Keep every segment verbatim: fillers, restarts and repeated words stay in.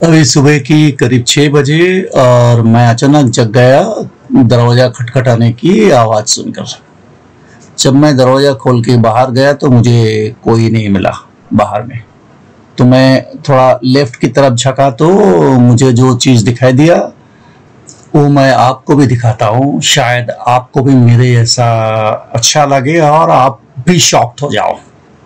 अभी सुबह की करीब छह बजे और मैं अचानक जग गया दरवाज़ा खटखटाने की आवाज़ सुनकर। जब मैं दरवाज़ा खोल के बाहर गया तो मुझे कोई नहीं मिला बाहर में। तो मैं थोड़ा लेफ्ट की तरफ झका तो मुझे जो चीज़ दिखाई दिया वो मैं आपको भी दिखाता हूँ, शायद आपको भी मेरे जैसा अच्छा लगे और आप भी शॉक्ड हो जाओ।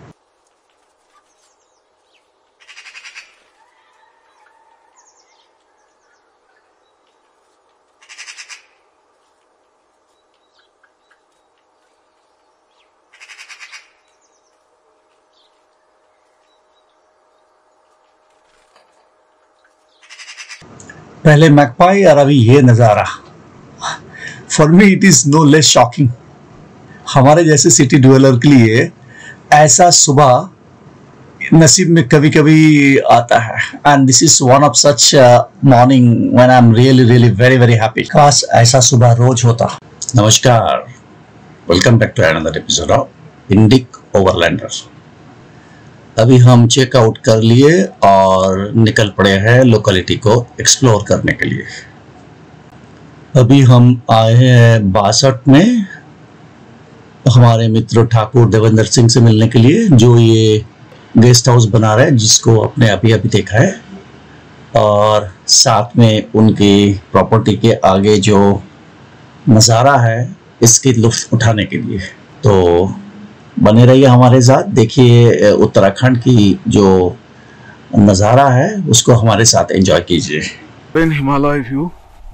पहले मैकपाई और अभी ये नज़ारा। For me it is no less shocking. हमारे जैसे सिटी ड्वेलर के लिए ऐसा सुबह नसीब में कभी कभी आता है, and this is one of such morning when I am really really very very happy. काश ऐसा सुबह रोज होता। नमस्कार, welcome back to another episode of Indic Overlander. अभी हम चेकआउट कर लिए और निकल पड़े हैं लोकेलिटी को एक्सप्लोर करने के लिए। अभी हम आए हैं बासठ में हमारे मित्र ठाकुर देवेंद्र सिंह से मिलने के लिए, जो ये गेस्ट हाउस बना रहे हैं जिसको आपने अभी अभी देखा है, और साथ में उनकी प्रॉपर्टी के आगे जो नज़ारा है इसकी लुत्फ उठाने के लिए। तो बने रहिए हमारे साथ, देखिए उत्तराखंड की जो नज़ारा है उसको हमारे साथ एंजॉय कीजिए। हिमालय व्यू।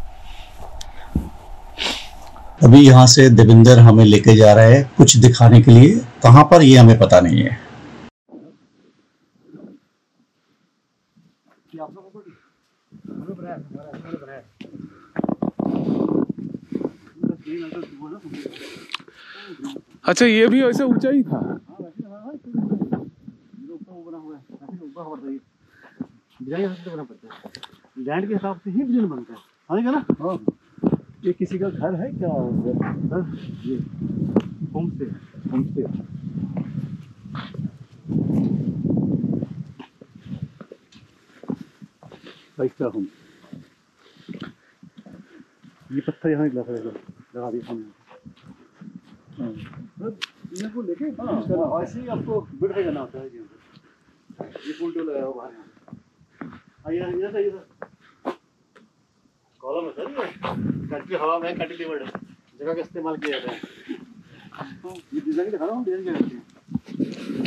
अभी यहाँ से देवेंद्र हमें लेके जा रहे हैं कुछ दिखाने के लिए, कहाँ पर ये हमें पता नहीं है। अच्छा, ये भी ऐसे ऊंचा ही था। लैंड के हिसाब से ही बिजली बनता है, है ना? हाँ। ये किसी का घर है क्या? ये home stay, home stay. Five home. ये पत्थर यहाँ लगा लगा दिया हमने। इनको लेके ऐसे ही आपको बिल्ड करना होता है। ये पुल टूल लगाया हुआ है। आइए इधर से इधर कॉलम है सर, ये कंट्री हवा में कंट्रीब्यूट जगह का इस्तेमाल किया जाता है। ये डिजाइन दिखा रहा हूँ, डिजाइन क्या करते हैं।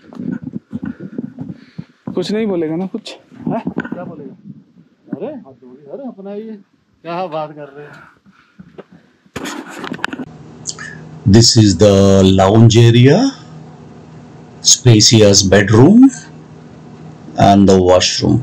कुछ नहीं बोलेगा ना कुछ है? क्या बोलेगा? अरे अरे अपना ये क्या बात कर रहे हैं। This is the lounge area, spacious bedroom and the washroom.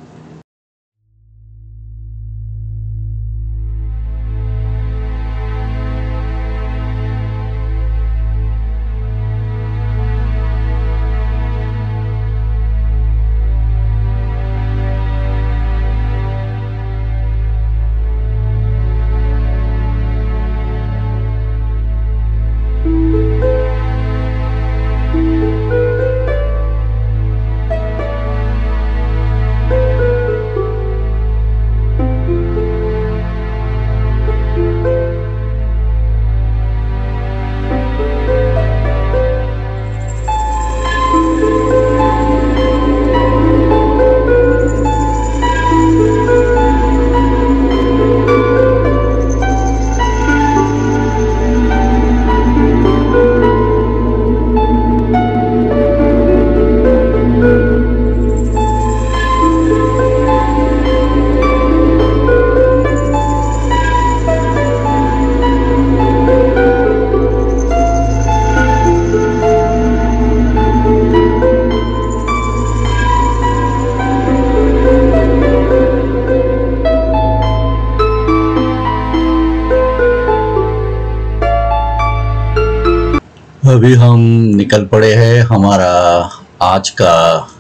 अभी हम निकल पड़े हैं हमारा आज का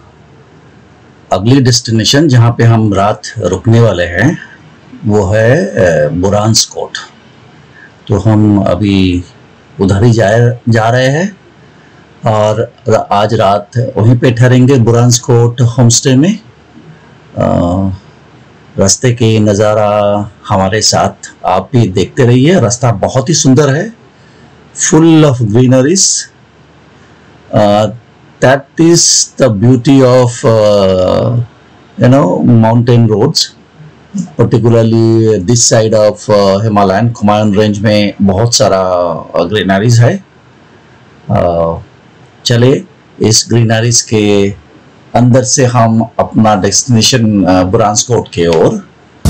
अगली डेस्टिनेशन, जहाँ पे हम रात रुकने वाले हैं, वो है बुरांसकोट। तो हम अभी उधर ही जा जा रहे हैं और आज रात वहीं पे ठहरेंगे बुरांसकोट होमस्टे में। रास्ते के नज़ारा हमारे साथ आप भी देखते रहिए। रास्ता बहुत ही सुंदर है, full of greeneries. Uh, that is the beauty of uh, you know mountain roads, particularly this side of uh, Himalayan Kumaon range में बहुत सारा greeneries है। uh, चले इस greeneries के अंदर से हम अपना डेस्टिनेशन बुरांसकोट के ओर।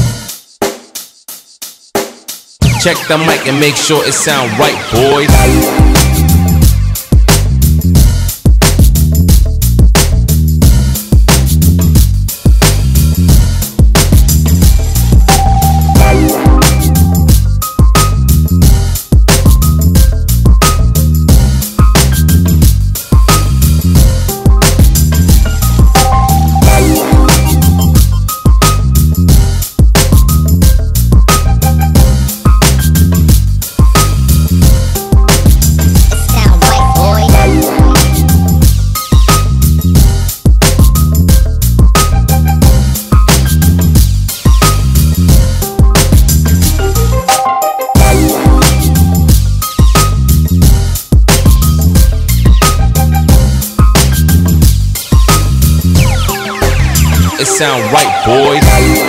Check the mic and make sure it sound right, boys. It sound right, boys.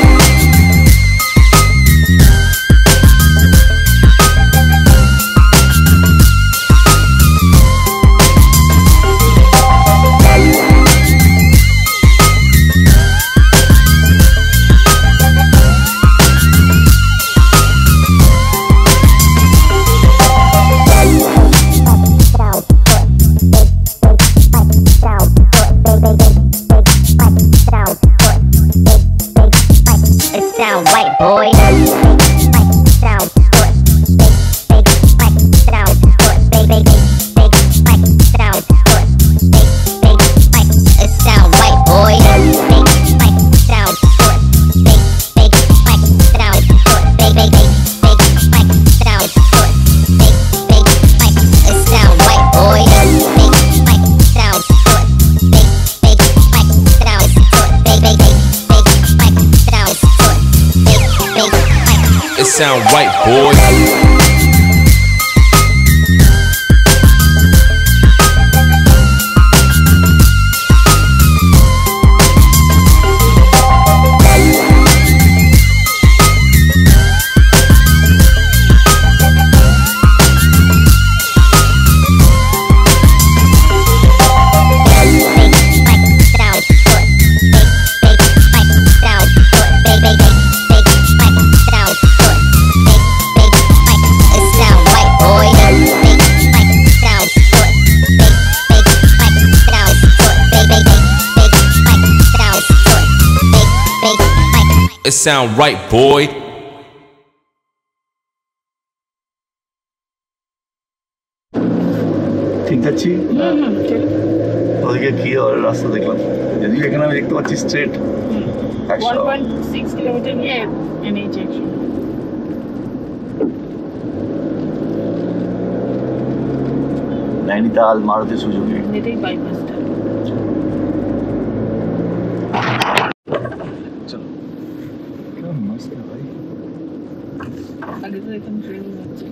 Sound right, boys. It sound right, boy. ठीक अच्छी और ये की और रास्ता देख लो यदि लेकिन हम एक तो अच्छी straight one point six kilometre ये NH actually Nainital Maruti Suzuki मेरे बाईपास था। मस्त है भाई, आगे तो एकदम ट्रेन में अच्छी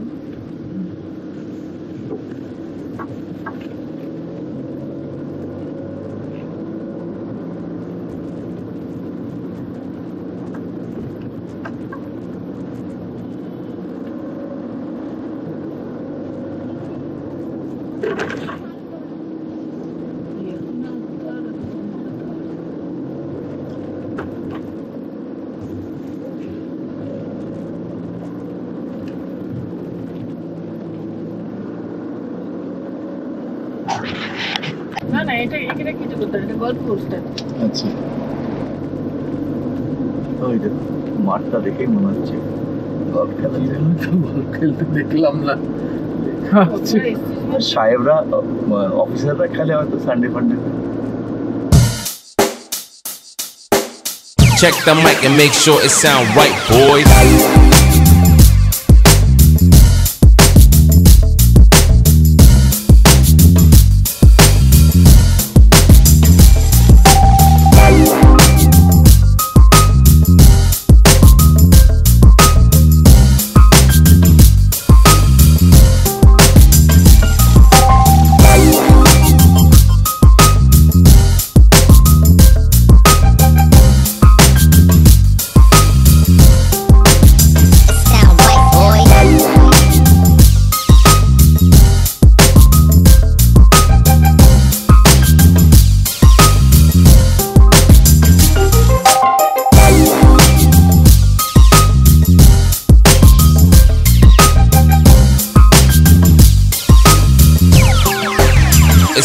না না এটা এখানে কিছু করতে এটা গল্ফ কোর্সটা। আচ্ছা ওই যে মাঠটা দেখেই মনে হচ্ছে গল্ফ খেলা যেন তো গল্ফ খেলতে দেখলাম না। সাহেবরা অফিসাররা খেলে হয়তো সানডে ফান্ডে। Check the mic and make sure it sound right, boys.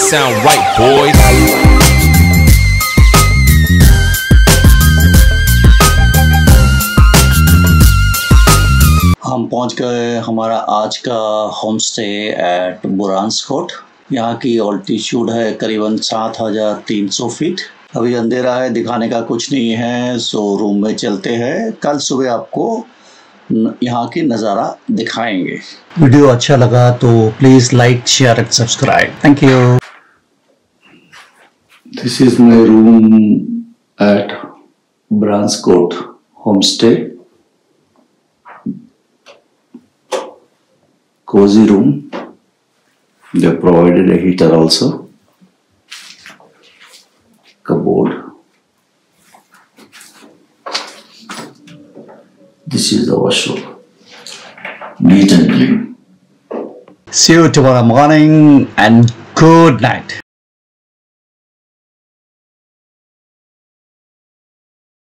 sound right, boys. हम पहुंच गए हमारा आज का होम स्टे एट बुरांसकोट। यहाँ की ऑल्टीट्यूड है करीबन सात हजार तीन सौ फीट। अभी अंधेरा है, दिखाने का कुछ नहीं है, सो रूम में चलते हैं। कल सुबह आपको यहाँ की नज़ारा दिखाएंगे। वीडियो अच्छा लगा तो please like share and subscribe. Thank you. This is my room at Buranskot home stay. Cozy room. They provided a heater also. Cupboard. This is the washroom. Neat and clean. See you tomorrow morning and good night.